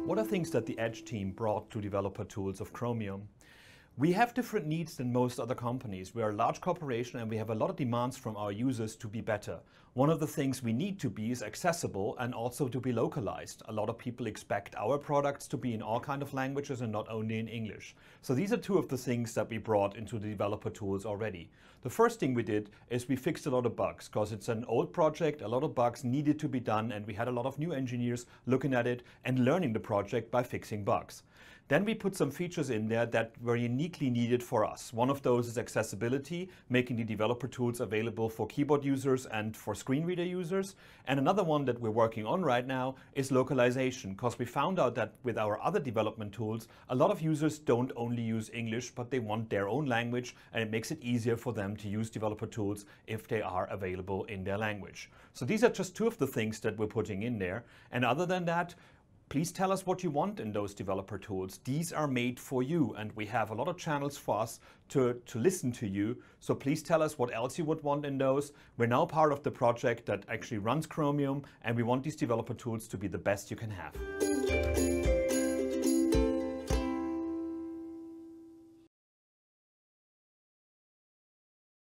What are things that the Edge team brought to developer tools of Chromium? We have different needs than most other companies. We are a large corporation and we have a lot of demands from our users to be better. One of the things we need to be is accessible and also to be localized. A lot of people expect our products to be in all kinds of languages and not only in English. So these are two of the things that we brought into the developer tools already. The first thing we did is we fixed a lot of bugs because it's an old project, a lot of bugs needed to be done, and we had a lot of new engineers looking at it and learning the project by fixing bugs. Then we put some features in there that were uniquely needed for us. One of those is accessibility, making the developer tools available for keyboard users and for screen reader users. And another one that we're working on right now is localization, because we found out that with our other development tools, a lot of users don't only use English, but they want their own language, and it makes it easier for them to use developer tools if they are available in their language. So these are just two of the things that we're putting in there. And other than that, please tell us what you want in those developer tools. These are made for you, and we have a lot of channels for us to listen to you. So please tell us what else you would want in those. We're now part of the project that actually runs Chromium, and we want these developer tools to be the best you can have.